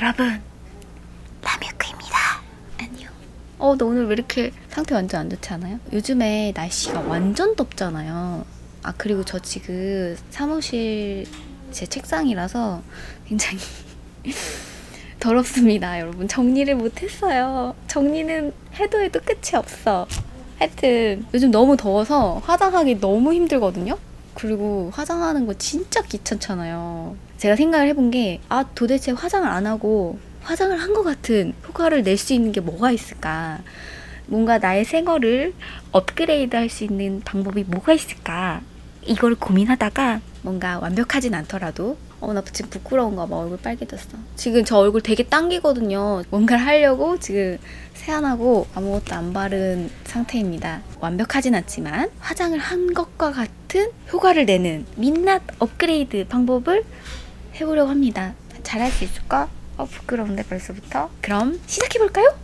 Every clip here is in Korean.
여러분, 라뮤크입니다. 안녕. 너 오늘 왜 이렇게 상태 완전 안 좋지 않아요? 요즘에 날씨가 완전 덥잖아요. 그리고 저 지금 사무실 제 책상이라서 굉장히 더럽습니다. 여러분, 정리를 못했어요. 정리는 해도 끝이 없어. 하여튼 요즘 너무 더워서 화장하기 너무 힘들거든요. 그리고 화장하는 거 진짜 귀찮잖아요. 제가 생각을 해본 게 도대체 화장을 안 하고 화장을 한 것 같은 효과를 낼 수 있는 게 뭐가 있을까? 뭔가 나의 생얼을 업그레이드 할 수 있는 방법이 뭐가 있을까? 이걸 고민하다가 뭔가 완벽하진 않더라도 나 지금 부끄러운가 봐. 얼굴 빨개졌어. 지금 저 얼굴 되게 당기거든요. 뭔가를 하려고 지금 세안하고 아무것도 안 바른 상태입니다. 완벽하진 않지만 화장을 한 것과 같은 효과를 내는 민낯 업그레이드 방법을 해보려고 합니다. 잘할 수 있을까? 부끄러운데 벌써부터? 그럼 시작해볼까요?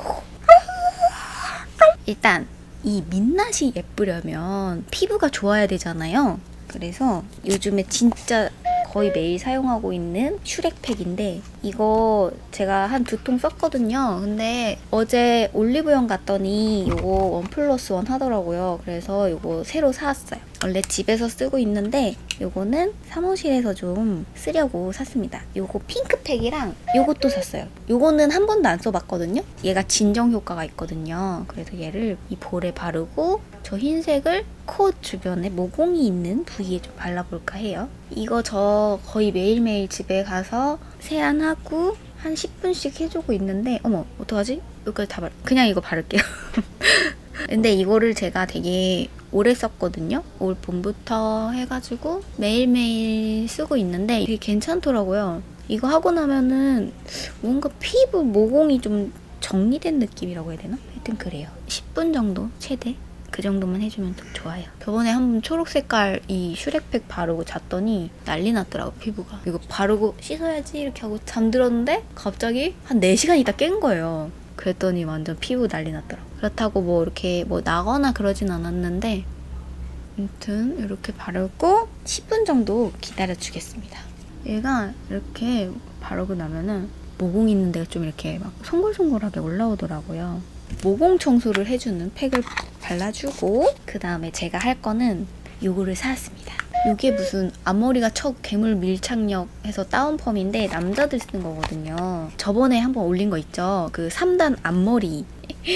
일단 이 민낯이 예쁘려면 피부가 좋아야 되잖아요. 그래서 요즘에 진짜 거의 매일 사용하고 있는 슈렉팩인데 이거 제가 한 2통 썼거든요. 근데 어제 올리브영 갔더니 이거 1+1 하더라고요. 그래서 이거 새로 사왔어요. 원래 집에서 쓰고 있는데 이거는 사무실에서 좀 쓰려고 샀습니다. 이거 핑크팩이랑 이것도 샀어요. 이거는 한 번도 안 써봤거든요. 얘가 진정 효과가 있거든요. 그래서 얘를 이 볼에 바르고 저 흰색을 코 주변에 모공이 있는 부위에 좀 발라볼까 해요. 이거 저 거의 매일매일 집에 가서 세안하고 한 10분씩 해주고 있는데 어떡하지? 여기까지 다 그냥 이거 바를게요. 근데 이거를 제가 되게 오래 썼거든요. 올 봄부터 해가지고 매일매일 쓰고 있는데 되게 괜찮더라고요. 이거 하고 나면은 뭔가 피부 모공이 좀 정리된 느낌이라고 해야 되나? 하여튼 그래요. 10분 정도 최대? 그 정도만 해주면 좀 좋아요. 저번에 한번 초록 색깔 이 슈렉팩 바르고 잤더니 난리 났더라고, 피부가. 이거 바르고 씻어야지 이렇게 하고 잠들었는데 갑자기 한 4시간 있다 깬 거예요. 그랬더니 완전 피부 난리 났더라고. 그렇다고 이렇게 나거나 그러진 않았는데 아무튼 이렇게 바르고 10분 정도 기다려주겠습니다. 얘가 이렇게 바르고 나면은 모공 있는 데가 좀 이렇게 막 송골송골하게 올라오더라고요. 모공 청소를 해주는 팩을 발라주고 그 다음에 제가 할 거는 요거를 사왔습니다. 요게 무슨 앞머리가 척 괴물 밀착력 해서 다운펌인데 남자들 쓰는 거거든요. 저번에 한번 올린 거 있죠? 그 3단 앞머리.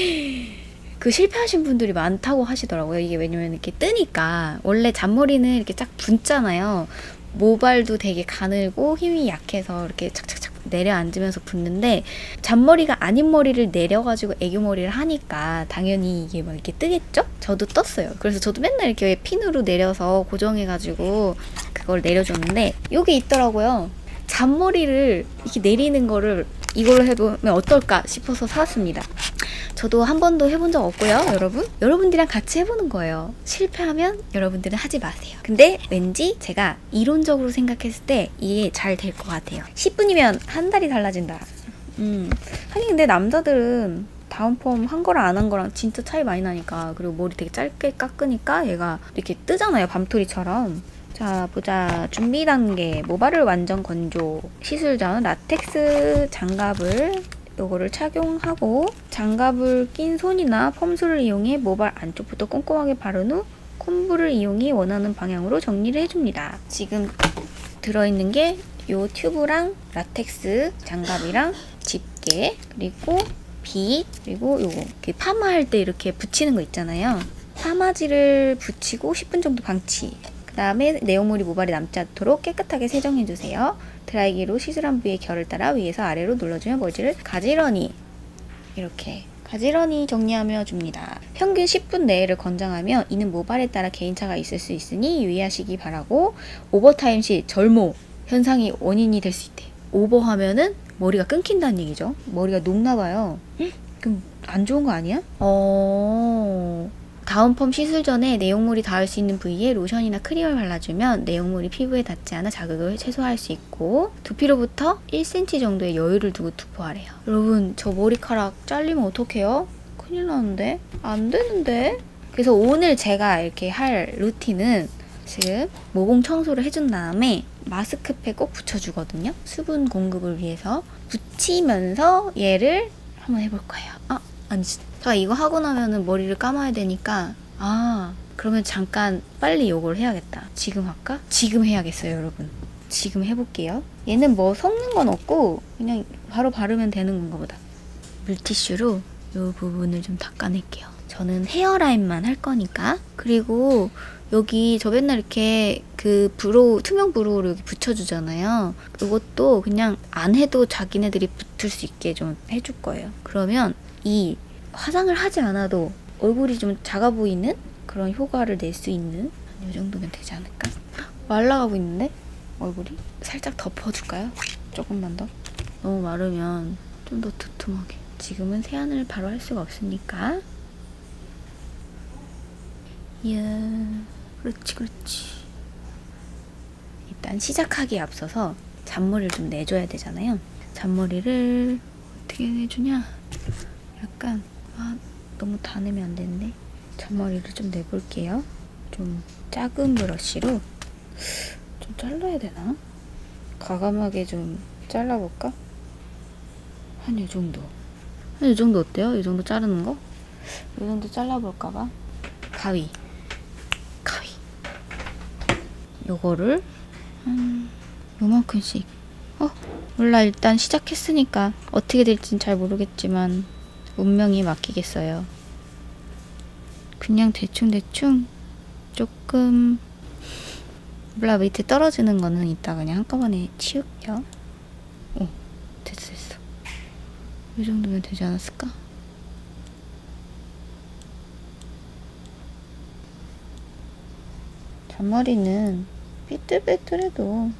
그 실패하신 분들이 많다고 하시더라고요. 이게 왜냐면 이렇게 뜨니까 원래 잔머리는 이렇게 쫙 붓잖아요. 모발도 되게 가늘고 힘이 약해서 이렇게 착착착 내려앉으면서 붓는데 잔머리가 아닌 머리를 내려가지고 애교머리를 하니까 당연히 이게 막 이렇게 뜨겠죠? 저도 떴어요. 그래서 저도 맨날 이렇게 핀으로 내려서 고정해가지고 그걸 내려줬는데 요게 있더라고요. 잔머리를 이렇게 내리는 거를 이걸로 해보면 어떨까 싶어서 사왔습니다. 저도 한 번도 해본 적 없고요, 여러분. 여러분들이랑 같이 해보는 거예요. 실패하면 여러분들은 하지 마세요. 근데 왠지 제가 이론적으로 생각했을 때 이게 잘 될 것 같아요. 10분이면 한 달이 달라진다. 하긴 근데 남자들은 다운펌 한 거랑 안 한 거랑 진짜 차이 많이 나니까. 그리고 머리 되게 짧게 깎으니까 얘가 이렇게 뜨잖아요, 밤토리처럼. 자, 보자. 준비 단계. 모발을 완전 건조. 시술 전 라텍스 장갑을 요거를 착용하고 장갑을 낀 손이나 펌술을 이용해 모발 안쪽부터 꼼꼼하게 바른 후 콤브를 이용해 원하는 방향으로 정리를 해줍니다. 지금 들어있는 게 요 튜브랑 라텍스 장갑이랑 집게 그리고 빗 그리고 요거 파마할 때 이렇게 붙이는 거 있잖아요. 파마지를 붙이고 10분 정도 방치. 그 다음에 내용물이 모발에 남지 않도록 깨끗하게 세정해주세요. 드라이기로 시술한 부위의 결을 따라 위에서 아래로 눌러주면 먼지를 가지런히 이렇게 가지런히 정리하며 줍니다. 평균 10분 내를 권장하며 이는 모발에 따라 개인차가 있을 수 있으니 유의하시기 바라고 오버타임 시 절모 현상이 원인이 될 수 있대. 오버하면은 머리가 끊긴다는 얘기죠. 머리가 녹나봐요. 그럼 안 좋은 거 아니야? 다운펌 시술 전에 내용물이 닿을 수 있는 부위에 로션이나 크림을 발라주면 내용물이 피부에 닿지 않아 자극을 최소화할 수 있고 두피로부터 1cm 정도의 여유를 두고 투포하래요. 여러분 저 머리카락 잘리면 어떡해요? 큰일 나는데? 안 되는데? 그래서 오늘 제가 이렇게 할 루틴은 지금 모공 청소를 해준 다음에 마스크팩 꼭 붙여주거든요. 수분 공급을 위해서 붙이면서 얘를 한번 해볼 거예요. 아니지. 자, 이거 하고 나면은 머리를 감아야 되니까 그러면 잠깐 빨리 요걸 해야겠다. 지금 할까? 지금 해야겠어요, 여러분. 지금 해볼게요. 얘는 뭐 섞는 건 없고 그냥 바로 바르면 되는 건가 보다. 물티슈로 이 부분을 좀 닦아낼게요. 저는 헤어라인만 할 거니까. 그리고 여기 저 맨날 이렇게 그 브로우, 투명 브로우를 여기 붙여주잖아요. 이것도 그냥 안 해도 자기네들이 붙을 수 있게 좀 해줄 거예요. 그러면 이 화장을 하지 않아도 얼굴이 좀 작아 보이는 그런 효과를 낼 수 있는 이 정도면 되지 않을까? 말라가고 있는데? 얼굴이? 살짝 덮어줄까요? 조금만 더? 너무 마르면 좀 더 두툼하게. 지금은 세안을 바로 할 수가 없으니까. 이야, 그렇지. 일단 시작하기에 앞서서 잔머리를 좀 내줘야 되잖아요. 잔머리를 어떻게 내주냐? 약간 너무 다 내면 안 되는데 잔머리를 좀 내볼게요. 좀 작은 브러쉬로 좀 잘라야 되나? 과감하게 좀 잘라볼까? 한 이 정도. 한 이 정도 어때요? 이 정도 자르는 거? 이 정도 잘라볼까봐. 가위. 요거를 한 요만큼씩. 몰라. 일단 시작했으니까 어떻게 될진 잘 모르겠지만 운명이 맡기겠어요. 그냥 대충 조금 몰라. 밑에 떨어지는 거는 이따 그냥 한꺼번에 치울게요. 됐어. 이 정도면 되지 않았을까? 잔머리는 삐뚤빼뚤해도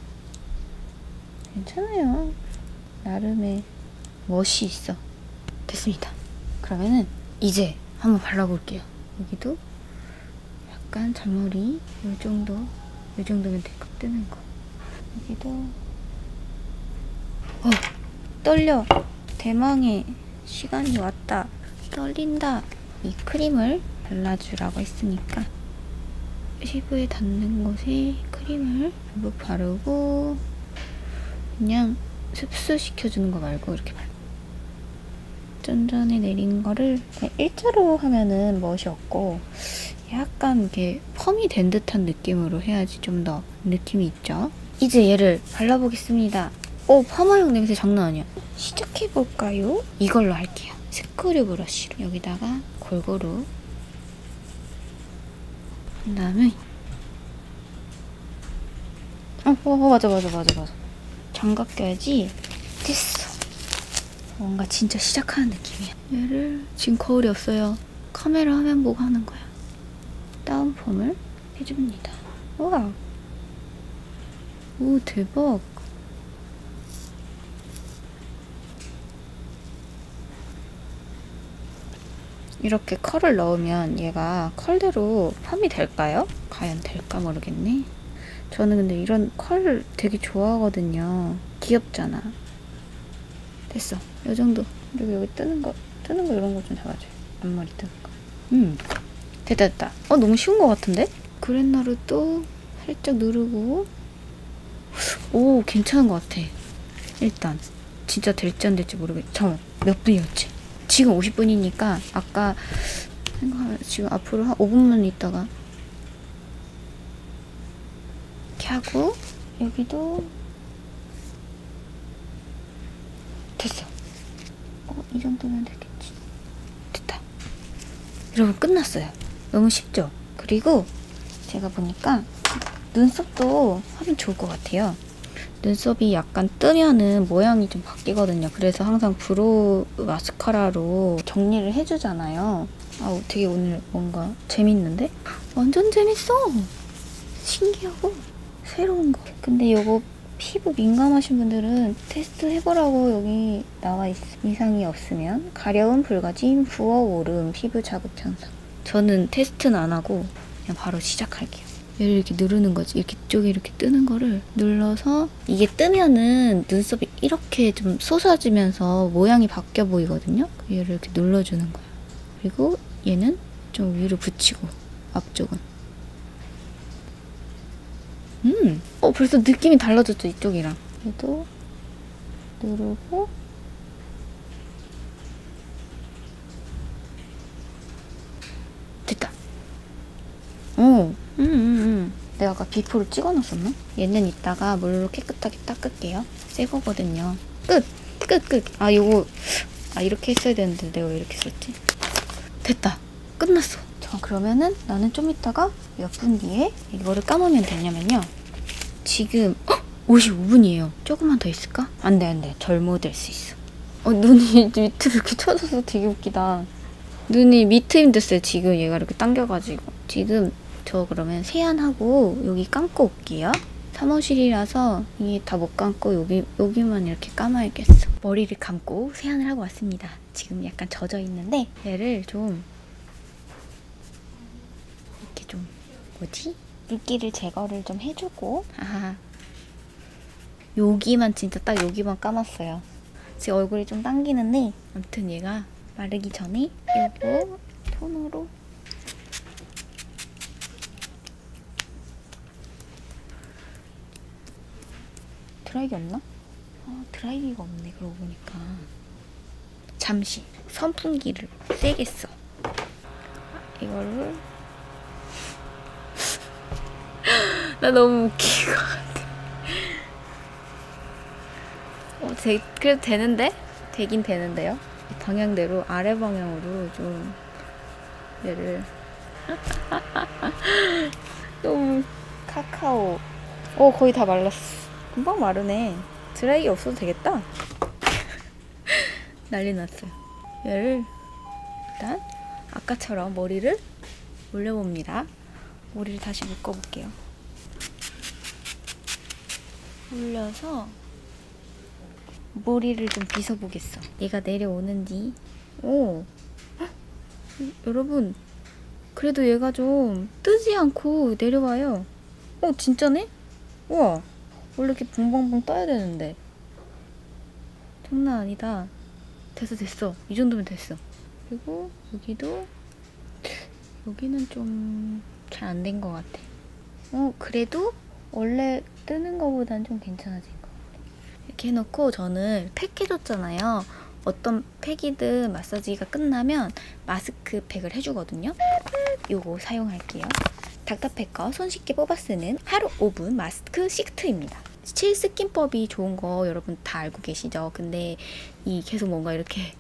괜찮아요. 나름의 멋이 있어. 됐습니다. 그러면은 이제 한번 발라볼게요. 여기도 약간 잔머리 이 정도면 될 거. 뜨는 거. 여기도 떨려. 대망의 시간이 왔다. 떨린다. 이 크림을 발라주라고 했으니까 피부에 닿는 곳에 크림을 듬뿍 바르고 그냥 흡수시켜주는 거 말고 이렇게 쫀쫀히 내린 거를 그냥 일자로 하면은 멋이 없고 약간 이렇게 펌이 된 듯한 느낌으로 해야지 좀 더 느낌이 있죠. 이제 얘를 발라보겠습니다. 파마용 냄새 장난 아니야. 시작해볼까요? 이걸로 할게요. 스크류 브러쉬로 여기다가 골고루 그 다음에 맞아. 장갑 껴야지. 됐어. 뭔가 진짜 시작하는 느낌이야. 얘를 지금 거울이 없어요. 카메라 화면 보고 하는 거야. 다운펌을 해줍니다. 우와. 오, 대박. 이렇게 컬을 넣으면 얘가 컬대로 펌이 될까요? 과연 될까 모르겠네. 저는 근데 이런 컬 되게 좋아하거든요. 귀엽잖아. 됐어. 요 정도. 그리고 여기 뜨는 거 이런 거 좀 잡아줘요. 앞머리 뜨는 거. 됐다. 너무 쉬운 거 같은데? 그랜나루 또 살짝 누르고. 오, 괜찮은 것 같아. 일단 진짜 될지 안 될지 모르겠어. 잠깐만, 몇 분이었지? 지금 50분이니까 아까 생각하면 지금 앞으로 한 5분만 있다가 이렇게 하고 여기도 됐어. 이 정도면 되겠지. 됐다. 여러분, 끝났어요. 너무 쉽죠? 그리고 제가 보니까 눈썹도 하면 좋을 것 같아요. 눈썹이 약간 뜨면은 모양이 좀 바뀌거든요. 그래서 항상 브로우 마스카라로 정리를 해주잖아요. 되게 오늘 뭔가 재밌는데? 완전 재밌어! 신기하고 새로운 거. 근데 요거 피부 민감하신 분들은 테스트 해보라고 여기 나와 있어. 이상이 없으면 가려움, 붉어짐, 부어오름, 피부 자극 현상. 저는 테스트는 안 하고 그냥 바로 시작할게요. 얘를 이렇게 누르는 거지. 이렇게 쪽에 이렇게 뜨는 거를 눌러서 이게 뜨면은 눈썹이 이렇게 좀 솟아지면서 모양이 바뀌어 보이거든요. 얘를 이렇게 눌러주는 거야. 그리고 얘는 좀 위로 붙이고 앞쪽은 벌써 느낌이 달라졌죠, 이쪽이랑. 얘도 누르고. 됐다. 내가 아까 비포를 찍어놨었나? 얘는 이따가 물로 깨끗하게 닦을게요. 새 거거든요. 끝! 아, 요거, 이렇게 했어야 되는데 내가 왜 이렇게 썼지? 됐다. 끝났어. 자, 그러면은 나는 좀 이따가 몇 분 뒤에 이거를 감으면 되냐면요. 지금 55분이에요. 조금만 더 있을까? 안 돼. 젊어질 수 있어. 눈이 밑으로 이렇게 쳐져서 되게 웃기다. 눈이 밑트임 됐어요. 지금 얘가 이렇게 당겨가지고. 지금 저 그러면 세안하고 여기 감고 올게요. 사무실이라서 이게 다 못 감고 여기만 이렇게 감아야겠어. 머리를 감고 세안을 하고 왔습니다. 지금 약간 젖어 있는데 얘를 좀 이렇게 좀 물기를 제거를 좀 해주고. 여기만 진짜 딱 여기만 감았어요. 제 얼굴이 좀 당기는데 아무튼 얘가 마르기 전에 요거 토너로 드라이기 없나? 드라이기가 없네. 그러고 보니까 잠시 선풍기를 세게 써. 이거를 나 너무 웃긴 것 같아. 그래도 되는데? 되긴 되는데요. 방향대로 아래 방향으로 좀 얘를 너무 카카오. 거의 다 말랐어. 금방 마르네. 드라이기 없어도 되겠다. 난리 났어요. 얘를 일단 아까처럼 머리를 올려봅니다. 머리를 다시 묶어볼게요. 올려서 머리를 좀 빗어보겠어. 얘가 내려오는지. 여러분, 그래도 얘가 좀 뜨지 않고 내려와요. 진짜네? 우와, 원래 이렇게 붕붕붕 떠야 되는데. 장난 아니다. 됐어. 이 정도면 됐어. 그리고 여기는 좀 잘 안 된 것 같아. 그래도 원래 뜨는 거보단 좀 괜찮아진 것 같아. 이렇게 해놓고 저는 팩 해줬잖아요. 어떤 팩이든 마사지가 끝나면 마스크팩을 해주거든요. 요거 사용할게요. 닥터페커 손쉽게 뽑아 쓰는 하루 5분 마스크 시트입니다. 칠스킨법이 좋은 거 여러분 다 알고 계시죠? 근데 이 계속 뭔가 이렇게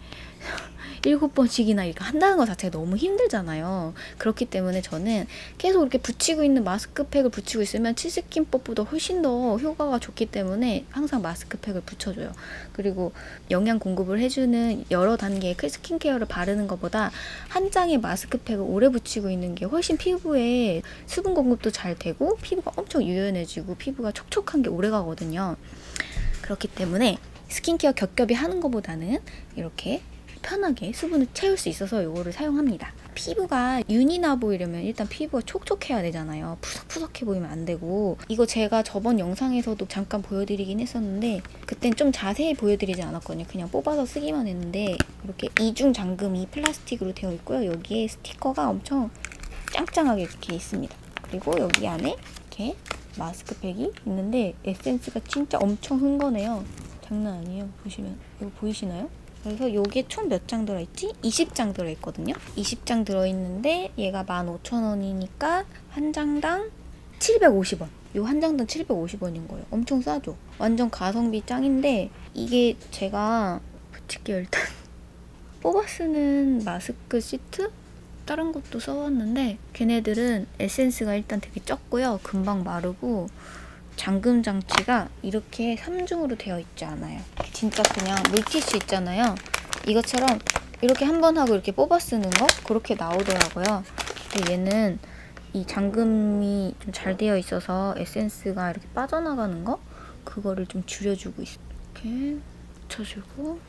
7번씩이나 이렇게 한다는 것 자체가 너무 힘들잖아요. 그렇기 때문에 저는 계속 이렇게 붙이고 있는 마스크팩을 붙이고 있으면 칠스킨법보다 훨씬 더 효과가 좋기 때문에 항상 마스크팩을 붙여줘요. 그리고 영양 공급을 해주는 여러 단계의 스킨케어를 바르는 것보다 한 장의 마스크팩을 오래 붙이고 있는 게 훨씬 피부에 수분 공급도 잘 되고 피부가 엄청 유연해지고 피부가 촉촉한 게 오래 가거든요. 그렇기 때문에 스킨케어 겹겹이 하는 것보다는 이렇게 편하게 수분을 채울 수 있어서 이거를 사용합니다. 피부가 윤이 나 보이려면 일단 피부가 촉촉해야 되잖아요. 푸석푸석해 보이면 안 되고. 이거 제가 저번 영상에서도 잠깐 보여드리긴 했었는데 그땐 좀 자세히 보여드리지 않았거든요. 그냥 뽑아서 쓰기만 했는데 이렇게 이중 잠금이 플라스틱으로 되어 있고요. 여기에 스티커가 엄청 짱짱하게 이렇게 있습니다. 그리고 여기 안에 이렇게 마스크팩이 있는데 에센스가 진짜 엄청 흥건해요. 장난 아니에요. 보시면 이거 보이시나요? 그래서 여기에 총 몇 장 들어있지? 20장 들어있거든요. 20장 들어있는데 얘가 15,000원이니까 한 장당 750원. 요 한 장당 750원인 거예요. 엄청 싸죠? 완전 가성비 짱인데 이게 제가 붙일게요 일단. 뽑아 쓰는 마스크 시트? 다른 것도 써봤는데 걔네들은 에센스가 일단 되게 적고요. 금방 마르고 잠금 장치가 이렇게 3중으로 되어 있지 않아요. 진짜 그냥 물티슈 있잖아요. 이것처럼 이렇게 한 번 하고 이렇게 뽑아 쓰는 거? 그렇게 나오더라고요. 근데 얘는 이 잠금이 좀 잘 되어 있어서 에센스가 이렇게 빠져나가는 거? 그거를 좀 줄여주고 있어요. 이렇게 붙여주고.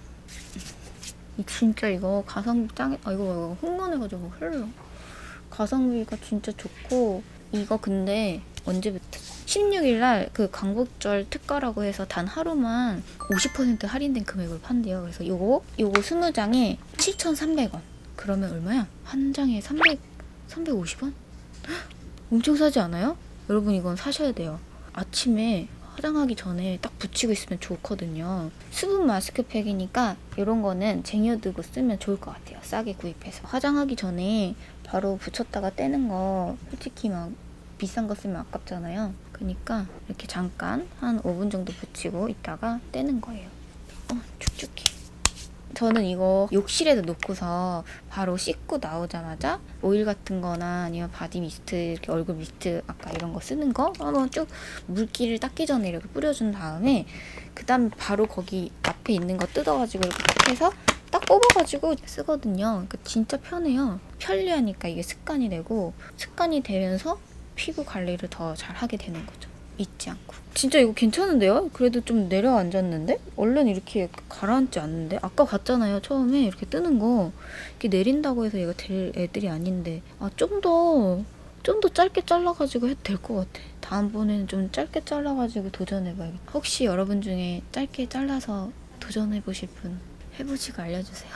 진짜 이거 가성비 짱. 이거 흥건해가지고 흘러. 가성비가 진짜 좋고. 이거 근데 언제부터? 16일날 그 광복절 특가라고 해서 단 하루만 50% 할인된 금액으로 판대요. 그래서 요거 20장에 7,300원. 그러면 얼마야? 한 장에 350원? 엄청 싸지 않아요? 여러분 이건 사셔야 돼요. 아침에 화장하기 전에 딱 붙이고 있으면 좋거든요. 수분 마스크팩이니까 이런 거는 쟁여두고 쓰면 좋을 것 같아요. 싸게 구입해서. 화장하기 전에 바로 붙였다가 떼는 거 솔직히 막 비싼 거 쓰면 아깝잖아요. 그러니까 이렇게 잠깐 한 5분 정도 붙이고 있다가 떼는 거예요. 축축해. 저는 이거 욕실에도 놓고서 바로 씻고 나오자마자 오일 같은 거나 아니면 바디 미스트, 이렇게 얼굴 미스트 아까 이런 거 쓰는 거 한번 쭉 물기를 닦기 전에 이렇게 뿌려준 다음에 그 다음에 바로 거기 앞에 있는 거 뜯어가지고 이렇게 딱 해서 딱 뽑아가지고 쓰거든요. 그러니까 진짜 편해요. 편리하니까 이게 습관이 되고 습관이 되면서 피부 관리를 더 잘 하게 되는 거죠. 잊지 않고. 진짜 이거 괜찮은데요? 그래도 좀 내려앉았는데? 원래는 이렇게 가라앉지 않는데? 아까 봤잖아요. 처음에 이렇게 뜨는 거. 이렇게 내린다고 해서 얘가 될 애들이 아닌데. 좀 더 짧게 잘라가지고 해도 될 것 같아. 다음번에는 좀 짧게 잘라가지고 도전해봐야겠다. 혹시 여러분 중에 짧게 잘라서 도전해보실 분 해보시고 알려주세요.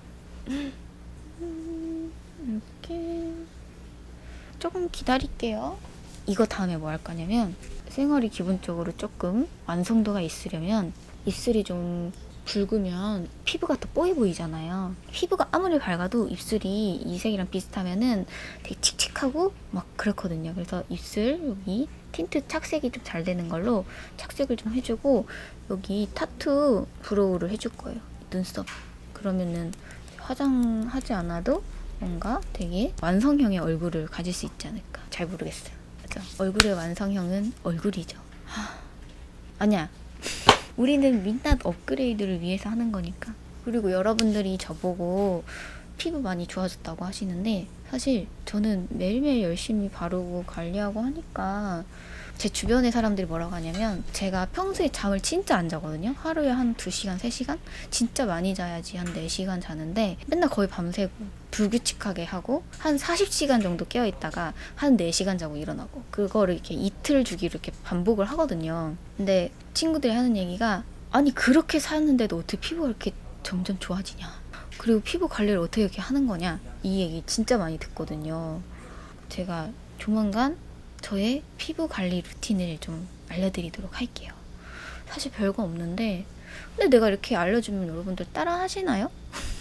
이렇게 조금 기다릴게요. 이거 다음에 뭐 할 거냐면 생얼이 기본적으로 조금 완성도가 있으려면 입술이 좀 붉으면 피부가 더 뽀얘 보이잖아요. 피부가 아무리 밝아도 입술이 이색이랑 비슷하면은 되게 칙칙하고 막 그렇거든요. 그래서 입술 여기 틴트 착색이 좀 잘 되는 걸로 착색을 좀 해주고 여기 타투 브로우를 해줄 거예요. 눈썹. 그러면은 화장하지 않아도 뭔가 되게 완성형의 얼굴을 가질 수 있지 않을까. 잘 모르겠어요. 얼굴의 완성형은 얼굴이죠. 아니야. 우리는 민낯 업그레이드를 위해서 하는 거니까. 그리고 여러분들이 저보고 피부 많이 좋아졌다고 하시는데 사실 저는 매일매일 열심히 바르고 관리하고 하니까 제 주변의 사람들이 뭐라고 하냐면 제가 평소에 잠을 진짜 안 자거든요. 하루에 한 2시간, 3시간? 진짜 많이 자야지 한 4시간 자는데 맨날 거의 밤새고 불규칙하게 하고 한 40시간 정도 깨어있다가 한 4시간 자고 일어나고 그거를 이렇게 이틀 주기로 이렇게 반복을 하거든요. 근데 친구들이 하는 얘기가 아니 그렇게 사는데도 어떻게 피부가 이렇게 점점 좋아지냐. 그리고 피부 관리를 어떻게 이렇게 하는 거냐. 이 얘기 진짜 많이 듣거든요. 제가 조만간 저의 피부 관리 루틴을 좀 알려드리도록 할게요. 사실 별거 없는데 근데 내가 이렇게 알려주면 여러분들 따라 하시나요?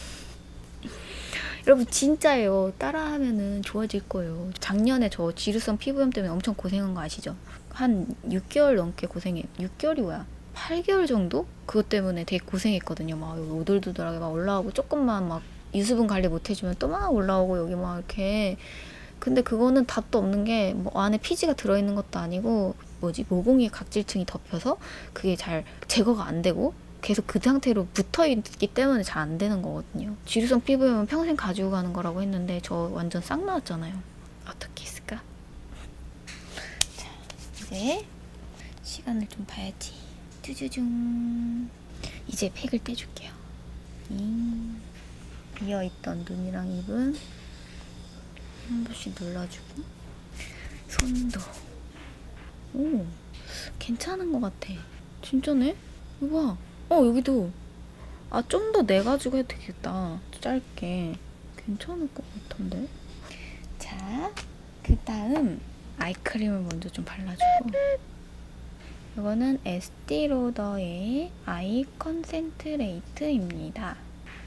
여러분 진짜예요. 따라하면은 좋아질 거예요. 작년에 저 지루성 피부염 때문에 엄청 고생한 거 아시죠? 한 6개월 넘게 고생해. 6개월이 뭐야? 8개월 정도? 그것 때문에 되게 고생했거든요. 막 오돌도돌하게 막 올라오고 조금만 막 유수분 관리 못 해주면 또 막 올라오고 여기 막 이렇게. 근데 그거는 답도 없는 게 뭐 안에 피지가 들어있는 것도 아니고 모공이 각질층이 덮여서 그게 잘 제거가 안 되고 계속 그 상태로 붙어있기 때문에 잘 안 되는 거거든요. 지루성 피부염은 평생 가지고 가는 거라고 했는데 저 완전 싹 나왔잖아요. 어떻게 했을까? 자, 이제 시간을 좀 봐야지. 쭈쭈중. 이제 팩을 떼줄게요. 비어있던 눈이랑 입은 한 번씩 눌러주고 손도. 오, 괜찮은 것 같아. 진짜네? 이거 봐. 여기도. 좀 더 내가지고 해도 되겠다. 짧게. 괜찮을 것 같은데? 자, 그 다음 아이크림을 먼저 좀 발라주고 이거는 에스티로더의 아이 컨센트레이트입니다.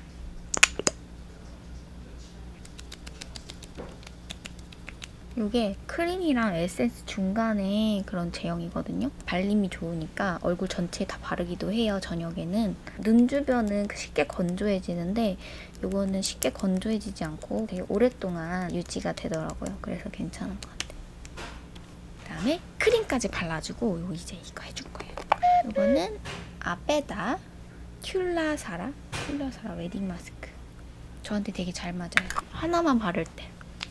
이게 크림이랑 에센스 중간에 그런 제형이거든요. 발림이 좋으니까 얼굴 전체에 다 바르기도 해요. 저녁에는. 눈 주변은 쉽게 건조해지는데 이거는 쉽게 건조해지지 않고 되게 오랫동안 유지가 되더라고요. 그래서 괜찮은 것 같아요. 그다음에 크림까지 발라주고 이제 이거 해줄 거예요. 이거는 아베다 큐라사라 웨딩 마스크. 저한테 되게 잘 맞아요. 하나만 바를 때.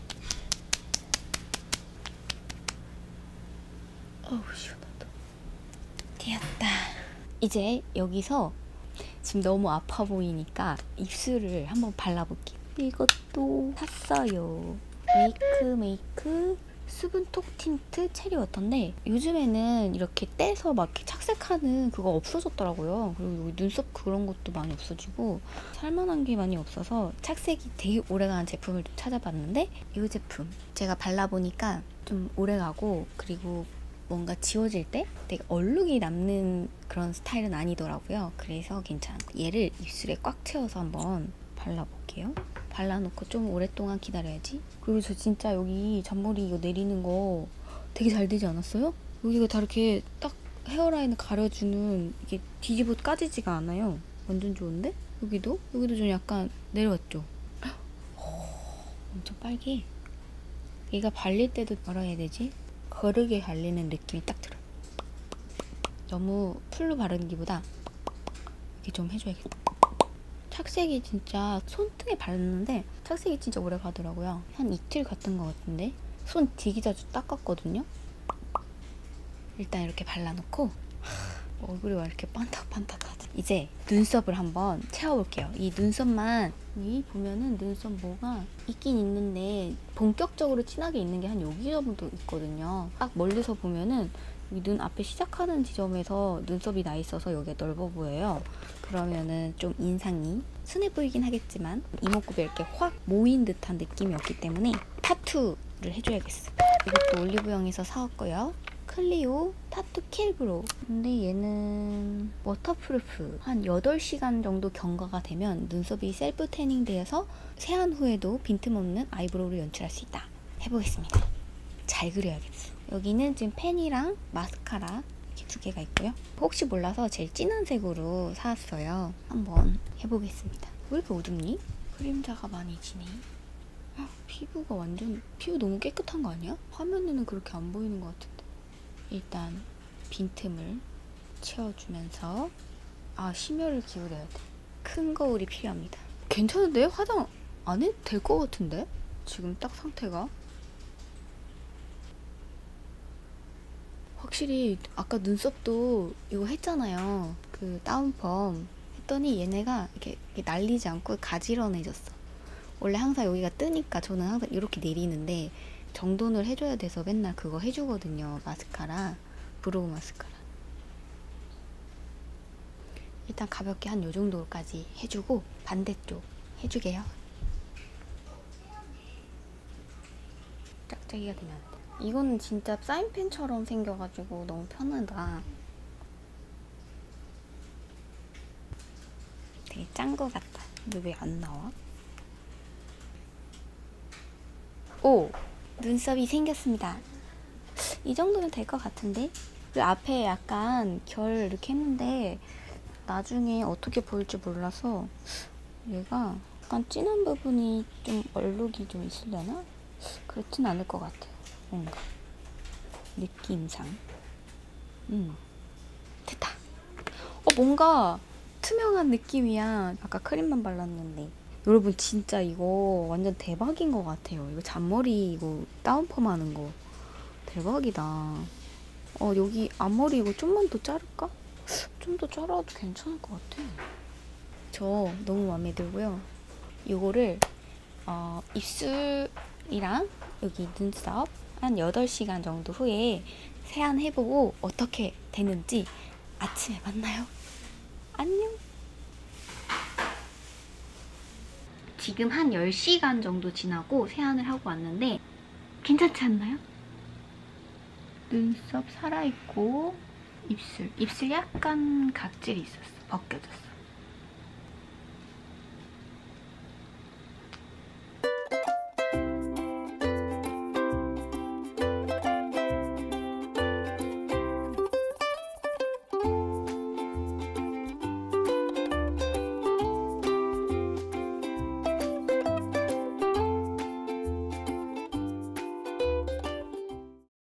어우 시원하다. 되었다. 이제 여기서 지금 너무 아파 보이니까 입술을 한번 발라볼게요. 이것도 샀어요. 메이크 수분톡 틴트 체리워터인데 요즘에는 이렇게 떼서 막 이렇게 착색하는 그거 없어졌더라고요. 그리고 여기 눈썹 그런 것도 많이 없어지고 살만한 게 많이 없어서 착색이 되게 오래가는 제품을 좀 찾아봤는데 이 제품 제가 발라보니까 좀 오래가고 그리고 뭔가 지워질 때 되게 얼룩이 남는 그런 스타일은 아니더라고요. 그래서 괜찮고 얘를 입술에 꽉 채워서 한번 발라볼게요. 발라놓고 좀 오랫동안 기다려야지. 그리고 저 진짜 여기 잔머리 이거 내리는 거 되게 잘 되지 않았어요? 여기가 다 이렇게 딱 헤어라인을 가려주는, 이게 뒤집어 까지지가 않아요. 완전 좋은데? 여기도 좀 약간 내려왔죠? 엄청 빨개. 얘가 발릴 때도 뭐라 해야 되지? 거르게 발리는 느낌이 딱 들어요. 너무 풀로 바르기보다 이렇게 좀 해줘야겠다. 착색이 진짜 손등에 바르는데 착색이 진짜 오래 가더라고요. 한 이틀 갔던 것 같은데 손 되게 자주 닦았거든요. 일단 이렇게 발라놓고 얼굴이 왜 이렇게 반딱반딱하지? 이제 눈썹을 한번 채워볼게요. 이 눈썹만 여기 보면은 눈썹 뭐가 있긴 있는데 본격적으로 진하게 있는 게 한 여기 정도 있거든요. 딱 멀리서 보면은 여기 눈 앞에 시작하는 지점에서 눈썹이 나 있어서 여기가 넓어 보여요. 그러면은 좀 인상이 순해 보이긴 하겠지만 이목구비에 이렇게 확 모인 듯한 느낌이 없기 때문에 타투를 해줘야겠어. 이것도 올리브영에서 사왔고요. 클리오 타투 킬브로우. 근데 얘는 워터프루프. 한 8시간 정도 경과가 되면 눈썹이 셀프 태닝 되어서 세안 후에도 빈틈없는 아이브로우를 연출할 수 있다. 해보겠습니다. 잘 그려야겠어. 여기는 지금 펜이랑 마스카라 이렇게 2개가 있고요. 혹시 몰라서 제일 진한 색으로 사왔어요. 한번 해보겠습니다. 왜 이렇게 어둡니? 그림자가 많이 지네. 피부가 피부 너무 깨끗한 거 아니야? 화면에는 그렇게 안 보이는 것 같은데. 일단 빈틈을 채워주면서 심혈을 기울여야 돼. 큰 거울이 필요합니다. 괜찮은데? 화장 안 해도 될 것 같은데? 지금 딱 상태가 확실히 아까 눈썹도 이거 했잖아요. 그 다운펌 했더니 얘네가 이렇게 날리지 않고 가지런해졌어. 원래 항상 여기가 뜨니까 저는 항상 이렇게 내리는데 정돈을 해줘야 돼서 맨날 그거 해주거든요. 마스카라, 브로우 마스카라. 일단 가볍게 한 요 정도까지 해주고 반대쪽 해주게요. 짝짝이가 되면 안 돼. 이거는 진짜 사인펜처럼 생겨가지고 너무 편하다. 되게 짠 거 같다. 근데 왜 안 나와? 오! 눈썹이 생겼습니다. 이 정도면 될 것 같은데? 그리고 앞에 약간 결 이렇게 했는데 나중에 어떻게 보일지 몰라서 얘가 약간 진한 부분이 좀 얼룩이 좀 있으려나? 그렇진 않을 것 같아요. 뭔가 느낌상. 됐다. 뭔가 투명한 느낌이야. 아까 크림만 발랐는데. 여러분 진짜 이거 완전 대박인 것 같아요. 이거 잔머리 이거 다운펌 하는 거 대박이다. 여기 앞머리 이거 좀만 더 자를까? 좀 더 잘라도 괜찮을 것 같아. 저 너무 마음에 들고요. 이거를 입술이랑 여기 눈썹 한 8시간 정도 후에 세안해보고 어떻게 되는지 아침에 만나요. 안녕. 지금 한 10시간 정도 지나고 세안을 하고 왔는데 괜찮지 않나요? 눈썹 살아있고 입술 약간 각질이 있었어. 벗겨졌어.